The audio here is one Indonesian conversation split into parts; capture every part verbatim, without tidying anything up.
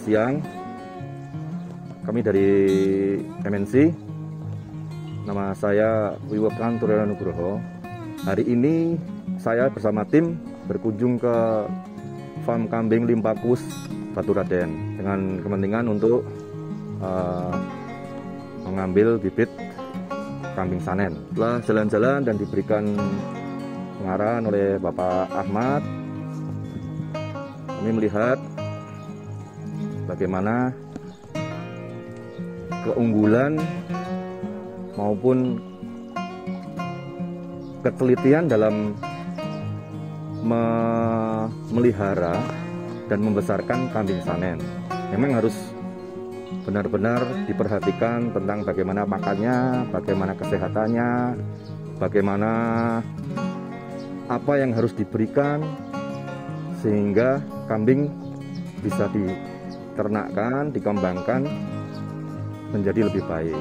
siang. Kami dari M N C. Nama saya Wiwektan Turena Nugroho. Hari ini saya bersama tim berkunjung ke farm kambing Limpakus Baturaden dengan kepentingan untuk uh, mengambil bibit kambing sanen. Setelah jalan-jalan dan diberikan pengarahan oleh Bapak Ahmad, kami melihat bagaimana keunggulan maupun ketelitian dalam memelihara dan membesarkan kambing sanen. Memang harus benar-benar diperhatikan tentang bagaimana makannya, bagaimana kesehatannya, bagaimana apa yang harus diberikan sehingga kambing bisa diternakkan, dikembangkan menjadi lebih baik.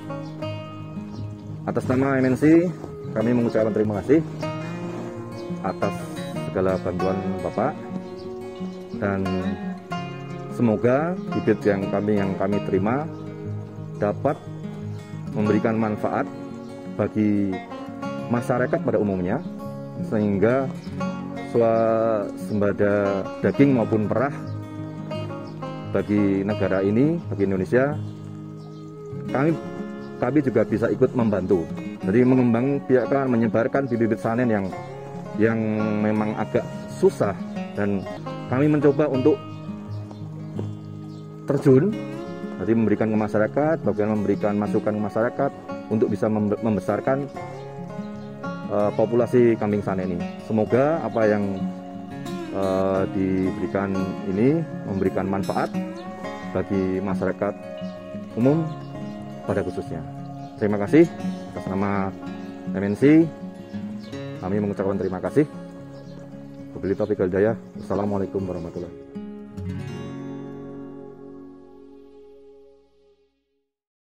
Atas nama M N C, kami mengucapkan terima kasih atas segala bantuan Bapak, dan semoga bibit yang kami yang kami terima dapat memberikan manfaat bagi masyarakat pada umumnya, sehingga swasembada daging maupun perah bagi negara ini, bagi Indonesia, kami kami juga bisa ikut membantu. Jadi mengembang biakan, menyebarkan bibit sanen yang yang memang agak susah, dan kami mencoba untuk terjun, jadi memberikan ke masyarakat, bagaimana memberikan masukan ke masyarakat untuk bisa membesarkan uh, populasi kambing sanen ini. Semoga apa yang uh, diberikan ini memberikan manfaat bagi masyarakat umum pada khususnya. Terima kasih atas nama M N C. Kami mengucapkan terima kasih. Wabillahi taufiq wal hidayah. Wassalamualaikum warahmatullahi wabarakatuh.